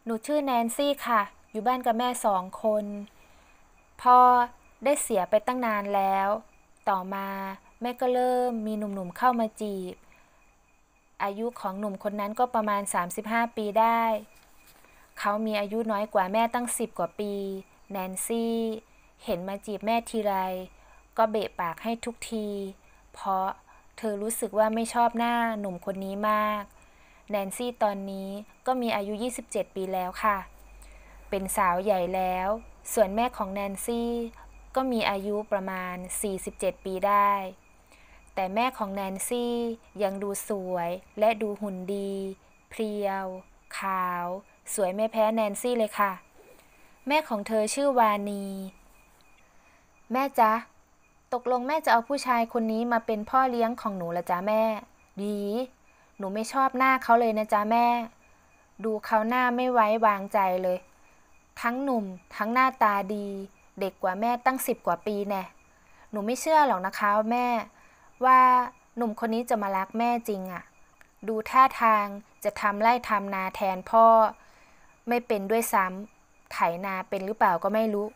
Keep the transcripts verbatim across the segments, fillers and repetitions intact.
หนูชื่อแนนซี่ค่ะ อยู่บ้านกับแม่สองคน พ่อได้เสียไปตั้งนานแล้ว ต่อมาแม่ก็เริ่มมีหนุ่มๆเข้ามาจีบ อายุของหนุ่มคนนั้นก็ประมาณสามสิบห้าปีได้ เขามีอายุน้อยกว่าแม่ตั้งสิบกว่าปี แนนซี่เห็นมาจีบแม่ทีไรก็เบะปากให้ทุกที เพราะเธอรู้สึกว่าไม่ชอบหน้าหนุ่มคนนี้มาก แนนซี่ตอนนี้ก็มีอายุยี่สิบเจ็ดปีแล้วค่ะ เป็นสาวใหญ่แล้ว ส่วนแม่ของแนนซี่ก็มีอายุประมาณสี่สิบเจ็ดปีได้ แต่แม่ของแนนซี่ยังดูสวยและดูหุ่นดี เพรียว ขาว สวยไม่แพ้แนนซี่เลยค่ะ แม่ของเธอชื่อวานี แม่จ๊ะ ตกลงแม่จะเอาผู้ชายคนนี้มาเป็นพ่อเลี้ยงของหนูละจ๊ะแม่ ดี หนูไม่ชอบหน้าเขาเลยนะจ๊ะแม่ ดูเขาหน้าไม่ไว้วางใจเลย ทั้งหนุ่มทั้งหน้าตาดี เด็กกว่าแม่ตั้งสิบกว่าปีแน่หนูไม่เชื่อหรอกนะคะแม่ ว่าหนุ่มคนนี้จะมารักแม่จริงอะดูท่าทางจะทำไร่ทำนาแทนพ่อ ไม่เป็นด้วยซ้ำไถนาเป็นหรือเปล่าก็ไม่รู้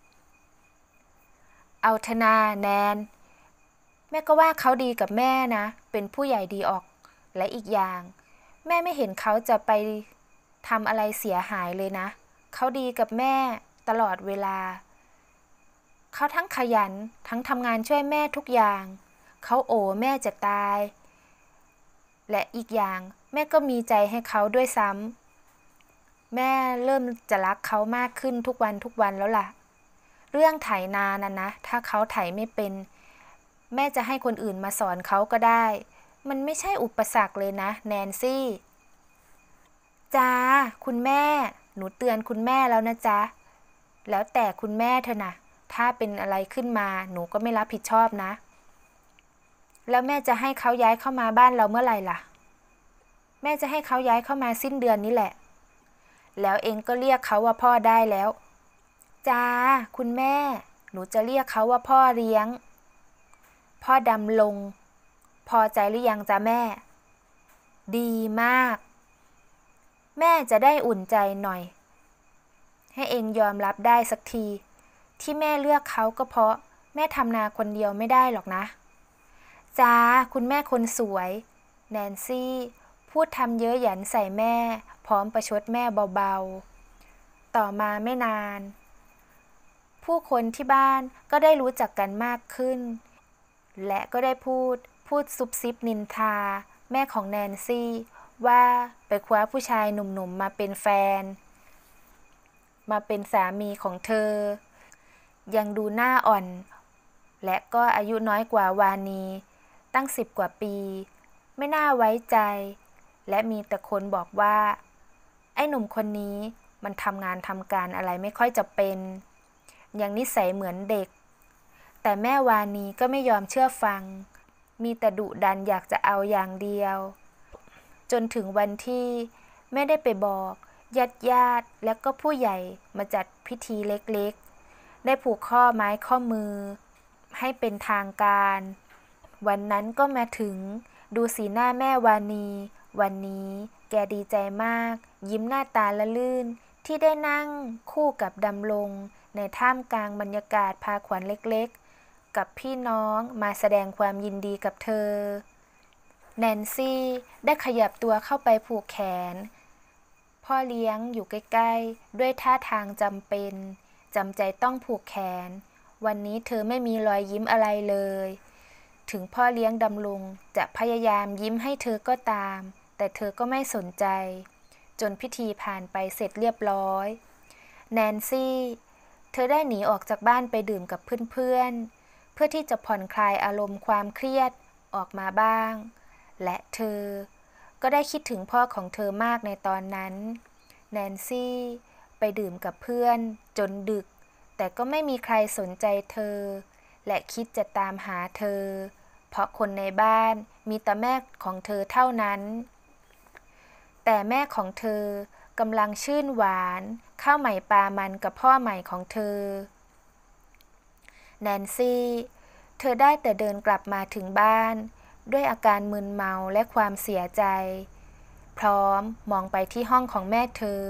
เอาเถอะนาแนน แม่ก็ว่าเขาดีกับแม่นะ เป็นผู้ใหญ่ดีออก และอีกอย่าง แม่ไม่เห็นเขาจะไปทำอะไรเสียหายเลยนะ เขาดีกับแม่ตลอดเวลา เขาทั้งขยันทั้งทำงานช่วยแม่ทุกอย่าง เขาโอ๋แม่จะตาย และอีกอย่างแม่ก็มีใจให้เขาด้วยซ้ำ แม่เริ่มจะรักเขามากขึ้นทุกวันทุกวันแล้วล่ะ เรื่องไถนาน่ะนะ ถ้าเขาไถไม่เป็น แม่จะให้คนอื่นมาสอนเขาก็ได้ มันไม่ใช่อุปสรรคเลยนะแนนซี่จ้าคุณแม่ หนูเตือนคุณแม่แล้วนะจ๊ะ แล้วแต่คุณแม่เถอะนะ ถ้าเป็นอะไรขึ้นมาหนูก็ไม่รับผิดชอบนะ แล้วแม่จะให้เขาย้ายเข้ามาบ้านเราเมื่อไหร่ล่ะ แม่จะให้เขาย้ายเข้ามาสิ้นเดือนนี้แหละ แล้วเองก็เรียกเขาว่าพ่อได้แล้วจ้าคุณแม่ หนูจะเรียกเขาว่าพ่อเลี้ยง พ่อดำลง พอใจหรือยังจ๊ะแม่ ดีมาก แม่จะได้อุ่นใจหน่อย ให้เองยอมรับได้สักที ที่แม่เลือกเขาก็เพราะแม่ทำนาคนเดียวไม่ได้หรอกนะจ้าคุณแม่คนสวย แนนซี่พูดทำเย้ยหยันใส่แม่ พร้อมประชดแม่เบาๆ ต่อมาไม่นาน ผู้คนที่บ้านก็ได้รู้จักกันมากขึ้น และก็ได้พูดพูดซุบซิบนินทา แม่ของแนนซี่ว่าไปคว้าผู้ชายหนุ่มๆมาเป็นแฟน มาเป็นสามีของเธอ ยังดูหน้าอ่อน และก็อายุน้อยกว่าวานีตั้งสิบกว่าปี ไม่น่าไว้ใจ และมีแต่คนบอกว่าไอ้หนุ่มคนนี้มันทำงานทำการอะไรไม่ค่อยจะเป็น ยังนิสัยเหมือนเด็ก แต่แม่วานีก็ไม่ยอมเชื่อฟัง มีแต่ดุดันอยากจะเอาอย่างเดียว จนถึงวันที่แม่ได้ไปบอกญาติญาติและก็ผู้ใหญ่มาจัดพิธีเล็กๆ ได้ผูกข้อไม้ข้อมือให้เป็นทางการ วันนั้นก็มาถึงดูสีหน้าแม่วานี วันนี้แกดีใจมาก ยิ้มหน้าตาละลื่นที่ได้นั่งคู่กับดำรงในท่ามกลางบรรยากาศพาขวัญเล็กๆ กับพี่น้องมาแสดงความยินดีกับเธอ แนนซี่ได้ขยับตัวเข้าไปผูกแขน พ่อเลี้ยงอยู่ใกล้ๆ ด้วยท่าทางจำเป็น จำใจต้องผูกแขน วันนี้เธอไม่มีรอยยิ้มอะไรเลย ถึงพ่อเลี้ยงดำรงจะพยายามยิ้มให้เธอก็ตาม แต่เธอก็ไม่สนใจ จนพิธีผ่านไปเสร็จเรียบร้อย แนนซี่เธอได้หนีออกจากบ้านไปดื่มกับเพื่อนๆ เพื่อที่จะผ่อนคลายอารมณ์ความเครียดออกมาบ้าง และเธอก็ได้คิดถึงพ่อของเธอมากในตอนนั้น แนนซี่ไปดื่มกับเพื่อนจนดึก แต่ก็ไม่มีใครสนใจเธอ และคิดจะตามหาเธอ เพราะคนในบ้านมีแต่แม่ของเธอเท่านั้น แต่แม่ของเธอกำลังชื่นหวานข้าวใหม่ปลามันกับพ่อใหม่ของเธอ แนนซี่เธอได้แต่เดินกลับมาถึงบ้านด้วยอาการมึนเมาและความเสียใจ พร้อมมองไปที่ห้องของแม่เธอ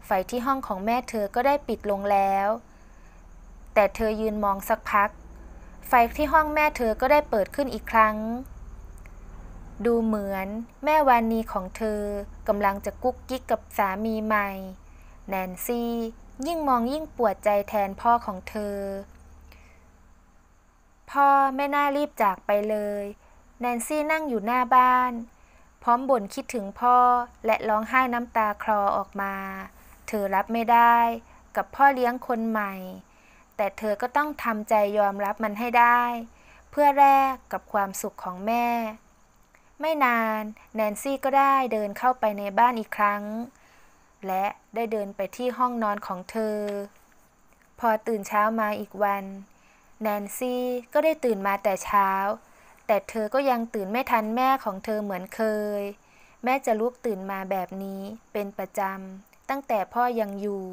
ไฟที่ห้องของแม่เธอก็ได้ปิดลงแล้วแต่เธอยืนมองสักพักไฟที่ห้องแม่เธอก็ได้เปิดขึ้นอีกครั้งดูเหมือนแม่วานีของเธอกำลังจะกุ๊กกิ๊กกับสามีใหม่แนนซี่ยิ่งมองยิ่งปวดใจแทนพ่อของเธอพ่อไม่น่ารีบจากไปเลยแนนซี่นั่งอยู่หน้าบ้านพร้อมบ่นคิดถึงพ่อและร้องไห้น้ำตาคลอออกมาเธอรับไม่ได้กับพ่อเลี้ยงคนใหม่แต่เธอก็ต้องทำใจยอมรับมันให้ได้เพื่อแลกกับความสุขของแม่ไม่นานแนนซี่ก็ได้เดินเข้าไปในบ้านอีกครั้งและได้เดินไปที่ห้องนอนของเธอพอตื่นเช้ามาอีกวันแนนซี่ก็ได้ตื่นมาแต่เช้าแต่เธอก็ยังตื่นไม่ทันแม่ของเธอเหมือนเคยแม่จะลุกตื่นมาแบบนี้เป็นประจำตั้งแต่พ่อยังอยู่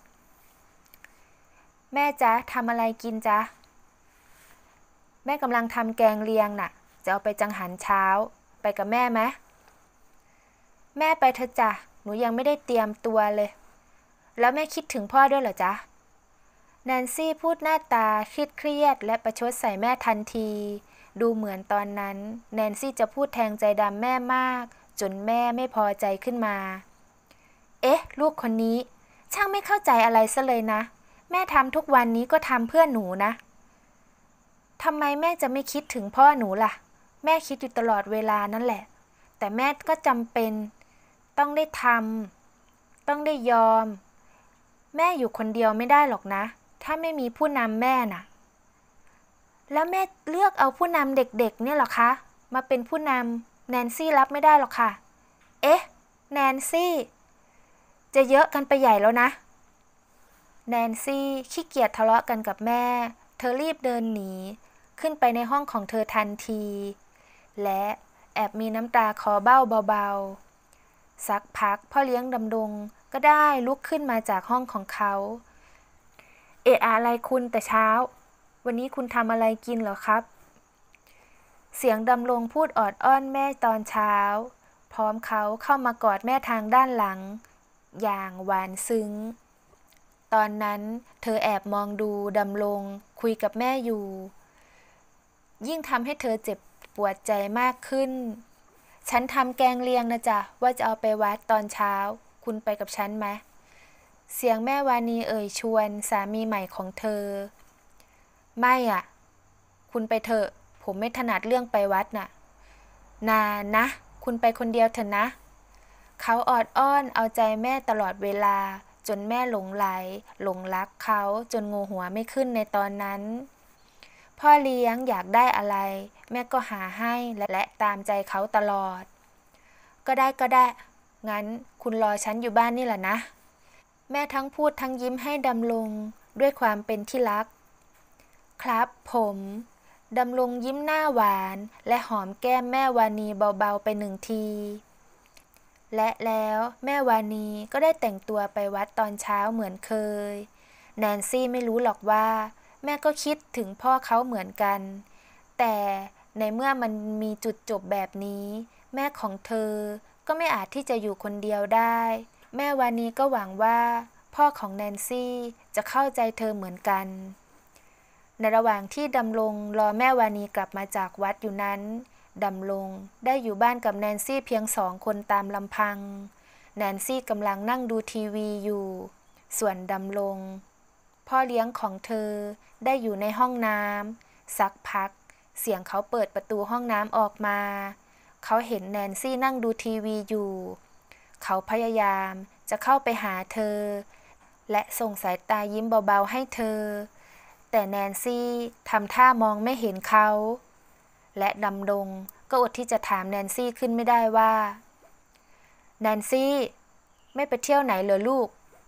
แม่จ๊ะทำอะไรกินจ๊ะแม่กำลังทำแกงเลียงน่ะจะเอาไปจังหันเช้าไปกับแม่ไหมแม่ไปเถอะจ้ะหนูยังไม่ได้เตรียมตัวเลยแล้วแม่คิดถึงพ่อด้วยเหรอจ๊ะแนนซี่พูดหน้าตาเครียดๆและประชดใส่แม่ทันทีดูเหมือนตอนนั้นแนนซี่จะพูดแทงใจดำแม่มากจนแม่ไม่พอใจขึ้นมาเอ๊ะลูกคนนี้ช่างไม่เข้าใจอะไรซะเลยนะแม่ทำทุกวันนี้ก็ทำเพื่อหนูนะทำไมแม่จะไม่คิดถึงพ่อหนูล่ะแม่คิดอยู่ตลอดเวลานั่นแหละแต่แม่ก็จำเป็นต้องได้ทำต้องได้ยอมแม่อยู่คนเดียวไม่ได้หรอกนะถ้าไม่มีผู้นำแม่น่ะแล้วแม่เลือกเอาผู้นำเด็กๆเนี่ยหรอคะมาเป็นผู้นำแนนซี่รับไม่ได้หรอกค่ะเอ๊ะแนนซี่จะเยอะกันไปใหญ่แล้วนะแนนซี่ขี้เกียจทะเลาะกันกับแม่เธอรีบเดินหนีขึ้นไปในห้องของเธอทันทีและแอบมีน้ำตาคลอเบ้าเบาๆสักพักพ่อเลี้ยงดำดงก็ได้ลุกขึ้นมาจากห้องของเขาเอะอะไรคุณแต่เช้าวันนี้คุณทำอะไรกินเหรอครับเสียงดำรงพูดออดอ้อนแม่ตอนเช้าพร้อมเขาเข้ามากอดแม่ทางด้านหลังอย่างหวานซึ้งตอนนั้นเธอแอบมองดูดำรงคุยกับแม่อยู่ยิ่งทำให้เธอเจ็บปวดใจมากขึ้นฉันทำแกงเลียงนะจ๊ะว่าจะเอาไปวัดตอนเช้าคุณไปกับฉันไหมเสียงแม่วานีเอ่ยชวนสามีใหม่ของเธอไม่อ่ะคุณไปเถอะผมไม่ถนัดเรื่องไปวัดน่ะนานะคุณไปคนเดียวเถอะนะเขาออดอ้อนเอาใจแม่ตลอดเวลาจนแม่หลงไหลหลงรักเขาจนงูหัวไม่ขึ้นในตอนนั้นพ่อเลี้ยงอยากได้อะไรแม่ก็หาให้และตามใจเขาตลอดก็ได้ก็ได้งั้นคุณรอฉันอยู่บ้านนี่แหละนะแม่ทั้งพูดทั้งยิ้มให้ดำรงด้วยความเป็นที่รักครับผมดำรงยิ้มหน้าหวานและหอมแก้มแม่วานีเบาๆไปหนึ่งทีและแล้วแม่วานีก็ได้แต่งตัวไปวัดตอนเช้าเหมือนเคยแนนซี่ไม่รู้หรอกว่าแม่ก็คิดถึงพ่อเขาเหมือนกันแต่ในเมื่อมันมีจุดจบแบบนี้แม่ของเธอก็ไม่อาจที่จะอยู่คนเดียวได้แม่วานีก็หวังว่าพ่อของแนนซี่จะเข้าใจเธอเหมือนกันในระหว่างที่ดำรงรอแม่วานีกลับมาจากวัดอยู่นั้นดำรงได้อยู่บ้านกับแนนซี่เพียงสองคนตามลำพังแนนซี่กำลังนั่งดูทีวีอยู่ส่วนดำรงพ่อเลี้ยงของเธอได้อยู่ในห้องน้ำสักพักเสียงเขาเปิดประตูห้องน้ำออกมาเขาเห็นแนนซี่นั่งดูทีวีอยู่เขาพยายามจะเข้าไปหาเธอและส่งสายตายิ้มเบาๆให้เธอแต่แนนซี่ทำท่ามองไม่เห็นเขาและดำรงก็อดที่จะถามแนนซี่ขึ้นไม่ได้ว่าแนนซี่ไม่ไปเที่ยวไหนเหรอลูก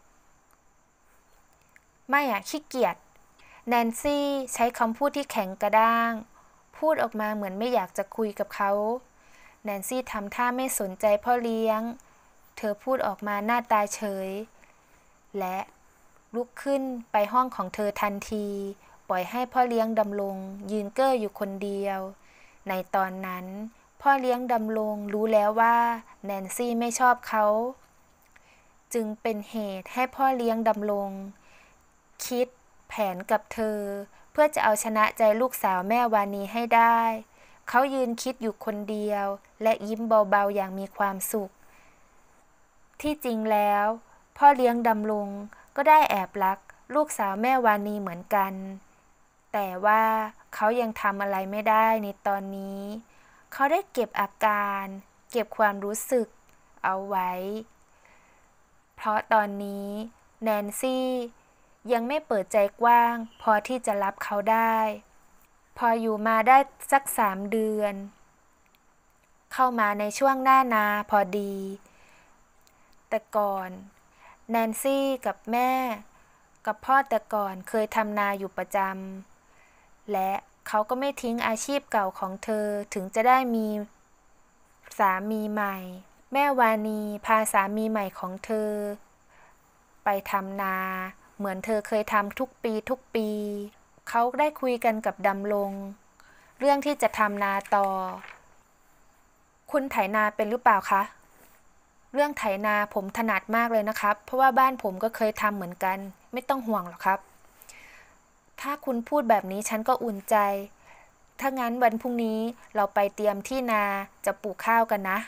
ไม่อะขี้เกียจแนนซี่ใช้คำพูดที่แข็งกระด้างพูดออกมาเหมือนไม่อยากจะคุยกับเขาแนนซี่ทำท่าไม่สนใจพ่อเลี้ยงเธอพูดออกมาหน้าตาเฉยและลุกขึ้นไปห้องของเธอทันทีปล่อยให้พ่อเลี้ยงดำรงยืนเก้ออยู่คนเดียวในตอนนั้นพ่อเลี้ยงดำรงรู้แล้วว่าแนนซี่ไม่ชอบเขาจึงเป็นเหตุให้พ่อเลี้ยงดำรงคิดแผนกับเธอเพื่อจะเอาชนะใจลูกสาวแม่วานีให้ได้เขายืนคิดอยู่คนเดียวและยิ้มเบาๆอย่างมีความสุขที่จริงแล้วพ่อเลี้ยงดำรงก็ได้แอบรักลูกสาวแม่วานีเหมือนกันแต่ว่าเขายังทำอะไรไม่ได้ในตอนนี้เขาได้เก็บอาการเก็บความรู้สึกเอาไว้เพราะตอนนี้แนนซี่ยังไม่เปิดใจกว้างพอที่จะรับเขาได้พออยู่มาได้สักสามเดือนเข้ามาในช่วงหน้านาพอดีแต่ก่อนแนนซี่กับแม่กับพ่อแต่ก่อนเคยทำนาอยู่ประจำและเขาก็ไม่ทิ้งอาชีพเก่าของเธอถึงจะได้มีสามีใหม่แม่วานีพาสามีใหม่ของเธอไปทำนาเหมือนเธอเคยทำทุกปีทุกปีเขาได้คุยกันกับดำรงเรื่องที่จะทำนาต่อคุณไถนาเป็นหรือเปล่าคะเรื่องไถนาผมถนัดมากเลยนะครับเพราะว่าบ้านผมก็เคยทำเหมือนกันไม่ต้องห่วงหรอกครับถ้าคุณพูดแบบนี้ฉันก็อุ่นใจถ้างั้นวันพรุ่งนี้เราไปเตรียมที่นาจะปลูกข้าวกันนะ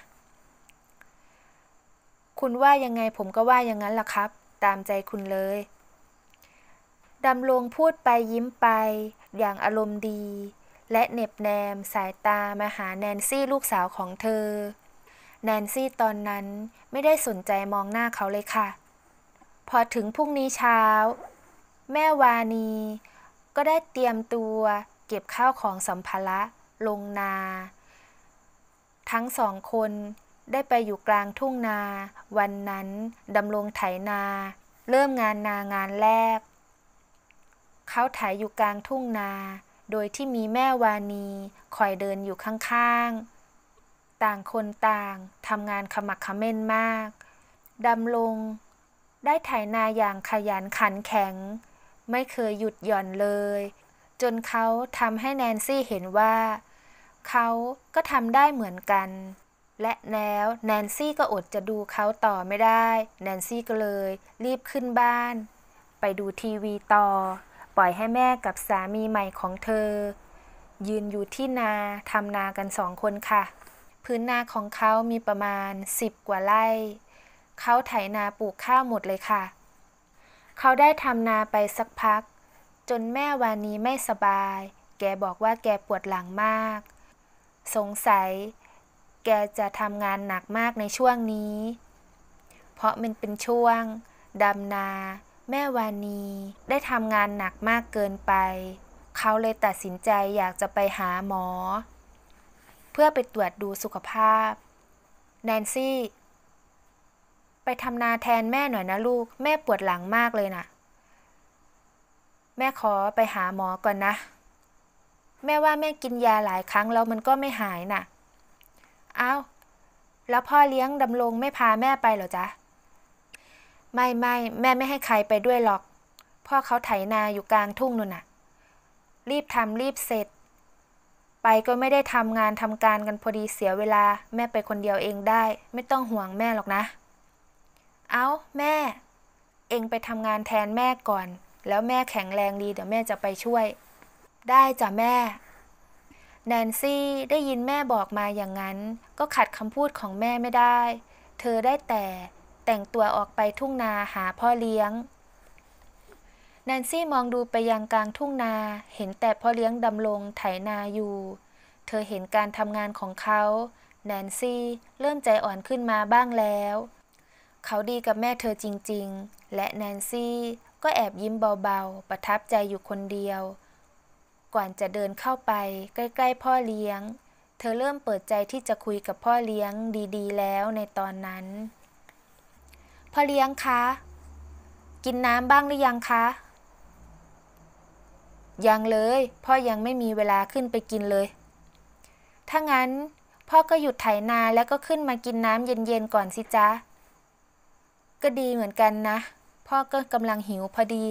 คุณว่ายังไงผมก็ว่าอย่างนั้นล่ะครับตามใจคุณเลยดำรงพูดไปยิ้มไปอย่างอารมณ์ดีและเหน็บแนมสายตามาหาแนนซี่ลูกสาวของเธอแนนซี่ตอนนั้นไม่ได้สนใจมองหน้าเขาเลยค่ะพอถึงพรุ่งนี้เช้าแม่วานีก็ได้เตรียมตัวเก็บข้าวของสัมภาระลงนาทั้งสองคนได้ไปอยู่กลางทุ่งนาวันนั้นดำรงไถนาเริ่มงานนางานแรกเขาไถอยู่กลางทุ่งนาโดยที่มีแม่วานีคอยเดินอยู่ข้างๆต่างคนต่างทำงานขมักเขม้นมากดำรงได้ไถนาอย่างขยันขันแข็งไม่เคยหยุดหย่อนเลยจนเขาทำให้แนนซี่เห็นว่าเขาก็ทำได้เหมือนกันและแล้วแนนซี่ก็อดจะดูเขาต่อไม่ได้แนนซี่ก็เลยรีบขึ้นบ้านไปดูทีวีต่อปล่อยให้แม่กับสามีใหม่ของเธอยืนอยู่ที่นาทำนากันสองคนค่ะพื้นนาของเขามีประมาณสิบกว่าไร่เขาไถนาปลูกข้าวหมดเลยค่ะเขาได้ทำนาไปสักพักจนแม่วานีไม่สบายแกบอกว่าแกปวดหลังมากสงสัยแกจะทำงานหนักมากในช่วงนี้เพราะมันเป็นช่วงดำนาแม่วานีได้ทำงานหนักมากเกินไปเขาเลยตัดสินใจอยากจะไปหาหมอเพื่อไปตรวจดูสุขภาพแนนซี่ไปทำนาแทนแม่หน่อยนะลูกแม่ปวดหลังมากเลยนะแม่ขอไปหาหมอก่อนนะแม่ว่าแม่กินยาหลายครั้งแล้วมันก็ไม่หายน่ะอ้าวแล้วพ่อเลี้ยงดำรงไม่พาแม่ไปเหรอจ๊ะไม่ไม่แม่ไม่ให้ใครไปด้วยหรอกพ่อเขาไถนาอยู่กลางทุ่งนู่นน่ะรีบทำรีบเสร็จไปก็ไม่ได้ทำงานทำการกันพอดีเสียเวลาแม่ไปคนเดียวเองได้ไม่ต้องห่วงแม่หรอกนะเอ้าแม่เองไปทำงานแทนแม่ก่อนแล้วแม่แข็งแรงดีเดี๋ยวแม่จะไปช่วยได้จ้ะแม่แนนซี่ได้ยินแม่บอกมาอย่างนั้นก็ขัดคำพูดของแม่ไม่ได้เธอได้แต่แต่งตัวออกไปทุ่งนาหาพ่อเลี้ยงแนนซี่มองดูไปยังกลางทุ่งนาเห็นแต่พ่อเลี้ยงดำรงไถนาอยู่เธอเห็นการทำงานของเขาแนนซี่เริ่มใจอ่อนขึ้นมาบ้างแล้วเขาดีกับแม่เธอจริงๆและแนนซี่ก็แอบยิ้มเบาๆประทับใจอยู่คนเดียวก่อนจะเดินเข้าไปใกล้ๆพ่อเลี้ยงเธอเริ่มเปิดใจที่จะคุยกับพ่อเลี้ยงดีๆแล้วในตอนนั้นพ่อเลี้ยงคะกินน้ำบ้างหรือยังคะยังเลยพ่อยังไม่มีเวลาขึ้นไปกินเลยถ้างั้นพ่อก็หยุดไถนาแล้วก็ขึ้นมากินน้ำเย็นๆก่อนสิจ๊ะก็ดีเหมือนกันนะพ่อก็กำลังหิวพอดี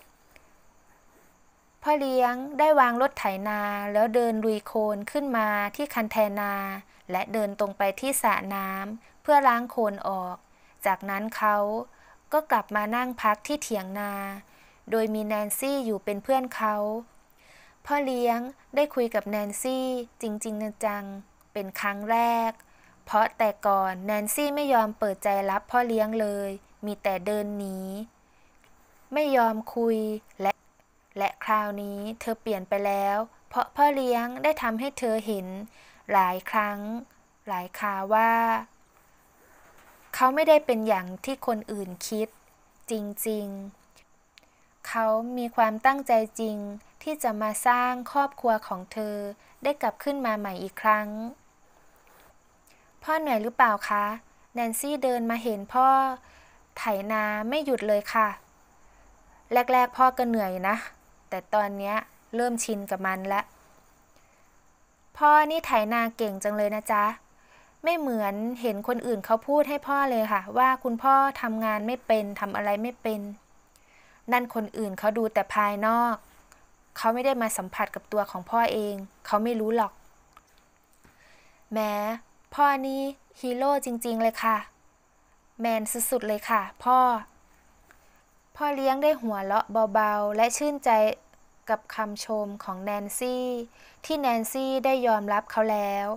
พ่อเลี้ยงได้วางรถไถนาแล้วเดินลุยโคลนขึ้นมาที่คันแทนาและเดินตรงไปที่สระน้ำเพื่อล้างโคลนออกจากนั้นเขาก็กลับมานั่งพักที่เถียงนาโดยมีแนนซี่อยู่เป็นเพื่อนเขาพ่อเลี้ยงได้คุยกับแนนซี่จริงๆจังๆเป็นครั้งแรกเพราะแต่ก่อนแนนซี่ไม่ยอมเปิดใจรับพ่อเลี้ยงเลยมีแต่เดินหนีไม่ยอมคุยและและคราวนี้เธอเปลี่ยนไปแล้วเพราะพ่อเลี้ยงได้ทำให้เธอเห็นหลายครั้งหลายคราว่าเขาไม่ได้เป็นอย่างที่คนอื่นคิดจริงๆเขามีความตั้งใจจริงที่จะมาสร้างครอบครัวของเธอได้กลับขึ้นมาใหม่อีกครั้งพ่อเหนื่อยหรือเปล่าคะแนนซี่เดินมาเห็นพ่อไถนาไม่หยุดเลยค่ะแรกๆพ่อก็เหนื่อยนะแต่ตอนนี้เริ่มชินกับมันแล้วพ่อนี่ไถนาเก่งจังเลยนะจ๊ะไม่เหมือนเห็นคนอื่นเขาพูดให้พ่อเลยค่ะว่าคุณพ่อทำงานไม่เป็นทำอะไรไม่เป็นนั่นคนอื่นเขาดูแต่ภายนอกเขาไม่ได้มาสัมผัสกับตัวของพ่อเองเขาไม่รู้หรอกแม้พ่อนี่ฮีโร่จริงๆเลยค่ะแมนสุดๆเลยค่ะพ่อพ่อเลี้ยงได้หัวเราะเบาๆและชื่นใจกับคำชมของแนนซี่ที่แนนซี่ได้ยอมรับเขาแล้ว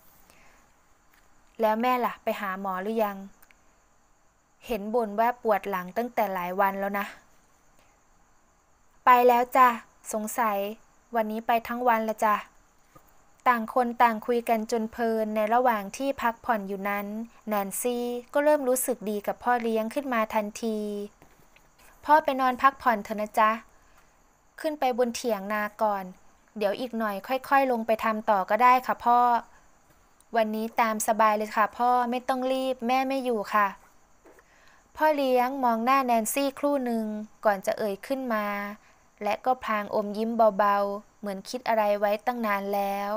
แล้วแม่ล่ะไปหาหมอหรือยังเห็นบ่นว่าปวดหลังตั้งแต่หลายวันแล้วนะไปแล้วจ้ะสงสัยวันนี้ไปทั้งวันละจ้ะต่างคนต่างคุยกันจนเพลินในระหว่างที่พักผ่อนอยู่นั้นแนนซี่ก็เริ่มรู้สึกดีกับพ่อเลี้ยงขึ้นมาทันทีพ่อไปนอนพักผ่อนเถอะนะจ๊ะขึ้นไปบนเถียงนาก่อนเดี๋ยวอีกหน่อยค่อยๆลงไปทำต่อก็ได้ค่ะพ่อวันนี้ตามสบายเลยค่ะพ่อไม่ต้องรีบแม่ไม่อยู่ค่ะพ่อเลี้ยงมองหน้าแนนซี่ครู่หนึ่งก่อนจะเอ่ยขึ้นมาและก็พลางอมยิ้มเบาๆเหมือนคิดอะไรไว้ตั้งนานแล้ว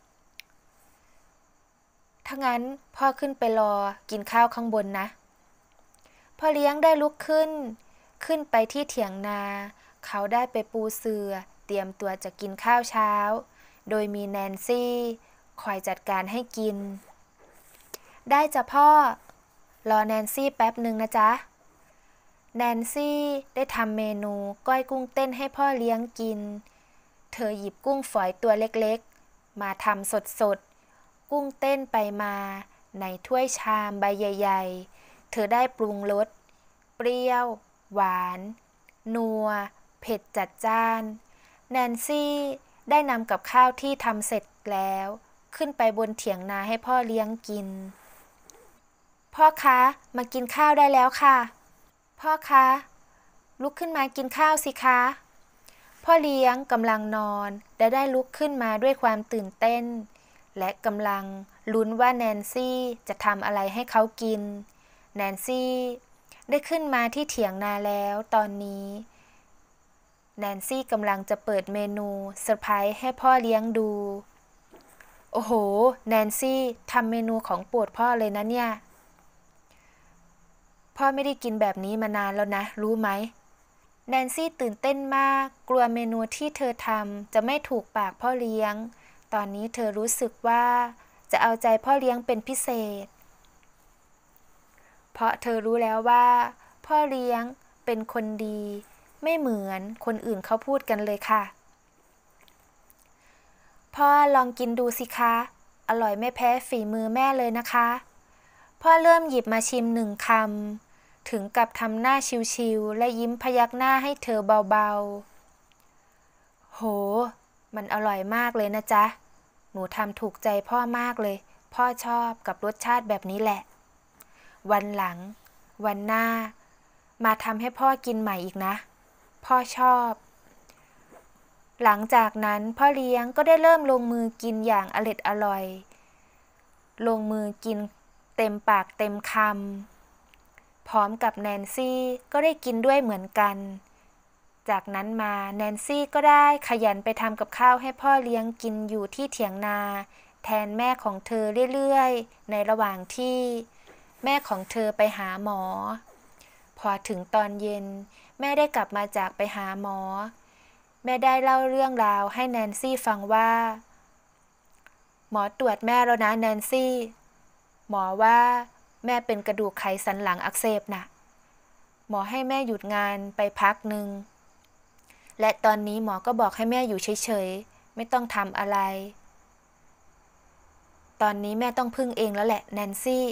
ถ้างั้นพ่อขึ้นไปรอกินข้าวข้างบนนะพ่อเลี้ยงได้ลุกขึ้นขึ้นไปที่เถียงนาเขาได้ไปปูเสื่อเตรียมตัวจะกินข้าวเช้าโดยมีแนนซี่คอยจัดการให้กินได้จ้ะพ่อรอแนนซี่แป๊บหนึ่งนะจ๊ะแนนซี่ได้ทำเมนูก้อยกุ้งเต้นให้พ่อเลี้ยงกินเธอหยิบกุ้งฝอยตัวเล็กๆมาทำสดๆกุ้งเต้นไปมาในถ้วยชามใบใหญ่ๆเธอได้ปรุงรสเปรี้ยวหวานนัวเผ็ดจัดจ้านแนนซี่ได้นำกับข้าวที่ทำเสร็จแล้วขึ้นไปบนเถียงนาให้พ่อเลี้ยงกินพ่อคะมากินข้าวได้แล้วค่ะพ่อคะลุกขึ้นมากินข้าวสิคะพ่อเลี้ยงกำลังนอนและได้ลุกขึ้นมาด้วยความตื่นเต้นและกำลังลุ้นว่าแนนซี่จะทำอะไรให้เขากินแนนซี่ได้ขึ้นมาที่เถียงนาแล้วตอนนี้แนนซี่กำลังจะเปิดเมนูเซอร์ไพรส์ให้พ่อเลี้ยงดูโอ้โหแนนซี่ทำเมนูของโปรดพ่อเลยนะเนี่ยพ่อไม่ได้กินแบบนี้มานานแล้วนะรู้ไหมแนนซี่ตื่นเต้นมากกลัวเมนูที่เธอทำจะไม่ถูกปากพ่อเลี้ยงตอนนี้เธอรู้สึกว่าจะเอาใจพ่อเลี้ยงเป็นพิเศษเพราะเธอรู้แล้วว่าพ่อเลี้ยงเป็นคนดีไม่เหมือนคนอื่นเขาพูดกันเลยค่ะพ่อลองกินดูสิคะอร่อยไม่แพ้ฝีมือแม่เลยนะคะพ่อเริ่มหยิบมาชิมหนึ่งคำถึงกับทำหน้าชิวๆและยิ้มพยักหน้าให้เธอเบาๆโหมันอร่อยมากเลยนะจ๊ะหนูทำถูกใจพ่อมากเลยพ่อชอบกับรสชาติแบบนี้แหละวันหลังวันหน้ามาทำให้พ่อกินใหม่อีกนะพ่อชอบหลังจากนั้นพ่อเลี้ยงก็ได้เริ่มลงมือกินอย่างอร็ดอร่อยลงมือกินเต็มปากเต็มคำพร้อมกับแนนซี่ก็ได้กินด้วยเหมือนกันจากนั้นมาแนนซี่ก็ได้ขยันไปทำกับข้าวให้พ่อเลี้ยงกินอยู่ที่เถียงนาแทนแม่ของเธอเรื่อยๆในระหว่างที่แม่ของเธอไปหาหมอพอถึงตอนเย็นแม่ได้กลับมาจากไปหาหมอแม่ได้เล่าเรื่องราวให้แนนซี่ฟังว่าหมอตรวจแม่แล้วนะแนนซี่หมอว่าแม่เป็นกระดูกไขสันหลังอักเสบนะหมอให้แม่หยุดงานไปพักหนึ่งและตอนนี้หมอก็บอกให้แม่อยู่เฉยๆไม่ต้องทำอะไรตอนนี้แม่ต้องพึ่งเองแล้วแหละแนนซี่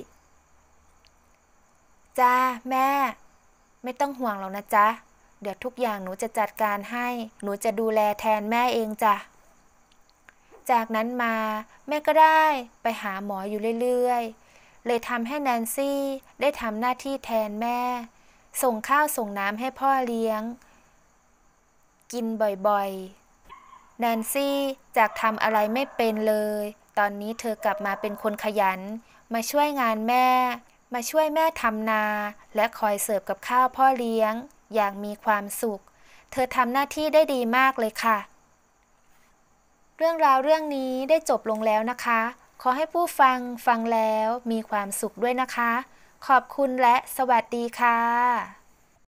จ้าแม่ไม่ต้องห่วงหรอกนะจ๊ะเดี๋ยวทุกอย่างหนูจะจัดการให้หนูจะดูแลแทนแม่เองจ้ะจากนั้นมาแม่ก็ได้ไปหาหมออยู่เรื่อยๆเลยทำให้แนนซี่ได้ทำหน้าที่แทนแม่ส่งข้าวส่งน้ำให้พ่อเลี้ยงกินบ่อยๆแนนซี่จากทำอะไรไม่เป็นเลยตอนนี้เธอกลับมาเป็นคนขยันมาช่วยงานแม่มาช่วยแม่ทำนาและคอยเสิร์ฟกับข้าวพ่อเลี้ยงอย่างมีความสุขเธอทำหน้าที่ได้ดีมากเลยค่ะเรื่องราวเรื่องนี้ได้จบลงแล้วนะคะขอให้ผู้ฟังฟังแล้วมีความสุขด้วยนะคะขอบคุณและสวัสดีค่ะ